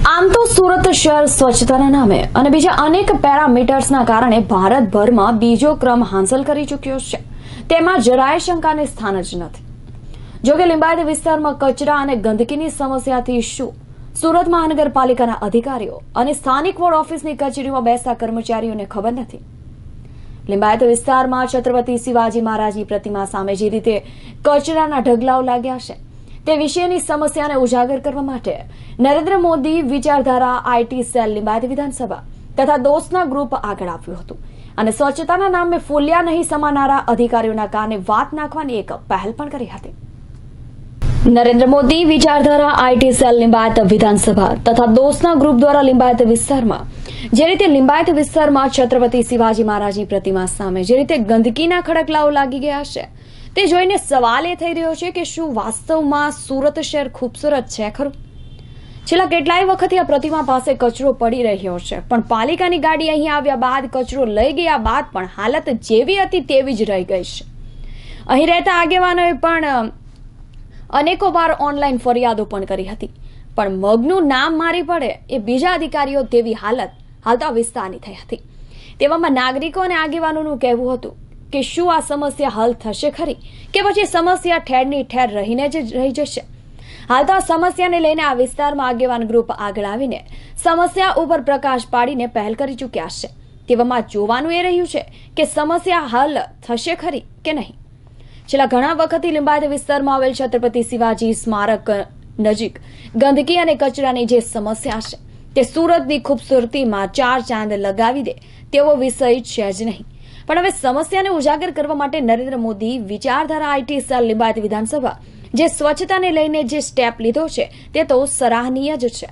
આમ તો સુરત શહેર સ્વચ્છતાના નામે અને બીજા અનેક પેરામીટર્સના કારણે ભારતભરમાં બીજો ક્રમ હાંસલ કરી ચૂક્યો છે, તેમાં જરાય શંકાને સ્થાન જ નથી. જોકે લિંબાયત વિસ્તારમાં કચરા અને ગંદકીની સમસ્યાથી શું સુરત મહાનગરપાલિકાના અધિકારીઓ અને સ્થાનિક વોર્ડ ઓફિસની કચેરીમાં બેસતા કર્મચારીઓને ખબર નથી. લિંબાયત વિસ્તારમાં છત્રપતિ શિવાજી મહારાજની પ્રતિમા સામે જે રીતે કચરાના ઢગલાઓ લાગ્યા છે તે વિશેની સમસ્યાને ઉજાગર કરવા માટે નરેન્દ્ર મોદી વિચારધારા આઈટી સેલ લિંબાયત વિધાનસભા તથા દોસ્તના ગ્રુપ આગળ આવ્યું હતું અને સ્વચ્છતાના નામે ફૂલ્યા નહીં સમાનારા અધિકારીઓના કારણે વાત નાખવાની એક પહેલ પણ કરી હતી. નરેન્દ્ર મોદી વિચારધારા આઈટી સેલ લિંબાયત વિધાનસભા તથા દોસ્તના ગ્રુપ દ્વારા લિંબાયત વિસ્તારમાં જે રીતે લિંબાયત વિસ્તારમાં છત્રપતિ શિવાજી મહારાજની પ્રતિમા સામે જે રીતે ગંદકીના ખડકલાઓ લાગી ગયા છે તે જોઈને સવાલ એ થઈ રહ્યો છે કે શું વાસ્તવમાં સુરત શહેર ખૂબસૂરત છે ખરું? છેલ્લા કેટલાય વખતથી આ પ્રતિમા પાસે કચરો પડી રહ્યો છે, પણ પાલિકાની ગાડી અહીં આવ્યા બાદ કચરો લઈ ગયા બાદ પણ હાલત જેવી હતી તેવી જ રહી ગઈ છે. અહીં રહેતા આગેવાનોએ પણ અનેકો વાર ઓનલાઈન ફરિયાદો પણ કરી હતી, પણ મગનું નામ મારી પડે એ બીજા અધિકારીઓ તેવી હાલત હાલતા વિસ્તારની થઈ હતી. તેવામાં નાગરિકો અને આગેવાનોનું કહેવું હતું કે શું આ સમસ્યા હલ થશે ખરી કે પછી સમસ્યા ઠેરની ઠેર રહીને જ રહી જશે? હાલ તો આ સમસ્યાને લઈને આ વિસ્તારમાં આગેવાન ગ્રુપ આગળ આવીને સમસ્યા ઉપર પ્રકાશ પાડીને પહેલ કરી ચૂક્યા છે. તેવામાં જોવાનું એ રહ્યું છે કે સમસ્યા હલ થશે ખરી કે નહીં. છેલ્લા ઘણા વખતથી લિંબાયત વિસ્તારમાં આવેલ છત્રપતિ શિવાજી સ્મારક નજીક ગંદકી અને કચરાની જે સમસ્યા છે તે સુરતની ખૂબસૂરતીમાં ચાર ચાંદ લગાવી દે તેવો વિષય છે જ નહીં. પણ હવે સમસ્યાને ઉજાગર કરવા માટે નરેન્દ્ર મોદી વિચારધારા આઈટી સેલ લિંબાયત વિધાનસભા જે સ્વચ્છતાને લઈને જે સ્ટેપ લીધો છે તે તો સરાહનીય જ છે.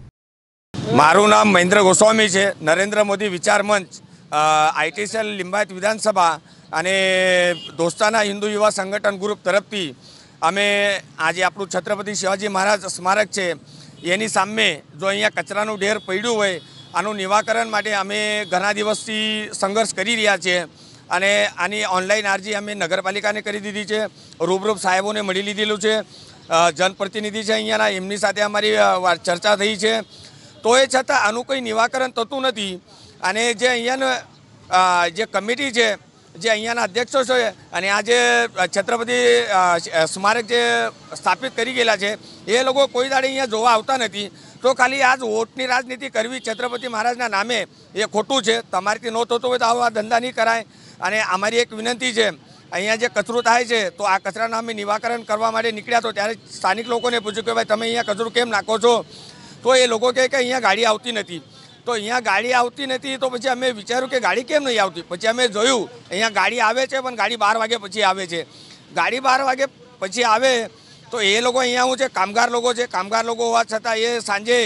મારું નામ મહેન્દ્ર ગોસ્વામી છે. નરેન્દ્ર મોદી વિચાર મંચ આઈટી સેલ લિંબાયત વિધાનસભા અને દોસ્તાના હિન્દુ યુવા સંગઠન ગ્રુપ તરફથી અમે આજે આપણું છત્રપતિ શિવાજી મહારાજ સ્મારક છે એની સામે જો અહીંયા કચરાનું ઢેર પડ્યું હોય આનું નિવાકરણ માટે અમે ઘણા દિવસથી સંઘર્ષ કરી રહ્યા છીએ અને આની ઓનલાઈન અરજી અમે નગરપાલિકાને કરી દીધી છે. રૂબરૂપ સાહેબોને મળી લીધેલું છે. જનપ્રતિનિધિ છે અહીંયાના, એમની સાથે અમારી ચર્ચા થઈ છે. તો એ છતાં આનું કંઈ નિવાકરણ થતું નથી અને જે અહીંયાનો જે કમિટી છે, જે અહીંયાના અધ્યક્ષો છે અને આ જે છત્રપતિ સ્મારક જે સ્થાપિત કરી ગયેલા છે એ લોકો કોઈ દાડે અહીંયા જોવા આવતા નથી. તો ખાલી આજ વોટની રાજનીતિ કરવી છત્રપતિ મહારાજના નામે એ ખોટું છે. તમારીથી ન થતો હોય તો આવા ધંધા નહીં કરાય. અને અમારી એક વિનંતી છે, અહીંયા જે કચરો થાય છે તો આ કચરાનું અમે નિવાકરણ કરવા માટે નીકળ્યા તો ત્યારે સ્થાનિક લોકોને પૂછ્યું કે ભાઈ તમે અહીંયા કચરો કેમ નાખો છો? તો એ લોકો કહે કે અહીંયા ગાડી આવતી નથી. તો અહીંયા ગાડી આવતી નથી તો પછી અમે વિચાર્યું કે ગાડી કેમ નહીં આવતી. પછી અમે જોયું અહીંયા ગાડી આવે છે પણ ગાડી 12 વાગે પછી આવે છે. ગાડી 12 વાગે પછી આવે તો એ લોકો અહીંયા શું છે, કામગાર લોકો છે. કામગાર લોકો હોવા છતાં એ સાંજે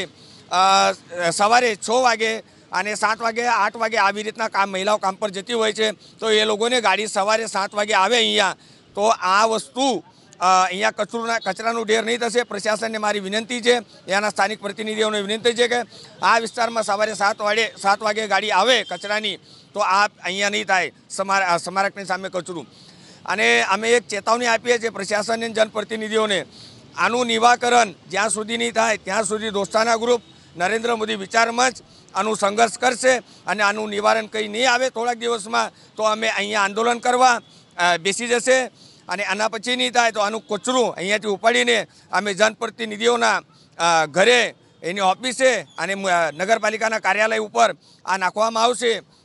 સવારે 6 વાગે અને 7 વાગે 8 વાગે આવી રીતના મહિલાઓ કામ પર જતી હોય છે. તો એ લોકોને ગાડી સવારે 7 વાગે આવે અહીંયા. તો આ વસ્તુ અહીંયા કચરાનું ઢેર નહીં થશે. પ્રશાસનને મારી વિનંતી છે, ત્યાંના સ્થાનિક પ્રતિનિધિઓને વિનંતી છે કે આ વિસ્તારમાં સવારે 7 વાગે ગાડી આવે કચરાની તો આ અહીંયા નહીં થાય સ્મારકની સામે કચરું. અને અમે એક ચેતવણી આપીએ છીએ પ્રશાસન અને જનપ્રતિનિધિઓને, આનું નિવાકરણ જ્યાં સુધી નહીં થાય ત્યાં સુધી દોસ્તાના ગ્રુપ નરેન્દ્ર મોદી વિચાર મંચ આનું સંઘર્ષ કરશે અને આનું નિવારણ કંઈ નહીં આવે થોડાક દિવસમાં તો અમે અહીંયા આંદોલન કરવા બેસી જશે. અને આના પછી નહીં થાય તો આનું કચરું અહીંયાથી ઉપાડીને અમે જનપ્રતિનિધિઓના ઘરે, એની ઓફિસે અને નગરપાલિકાના કાર્યાલય ઉપર આ નાખવામાં આવશે.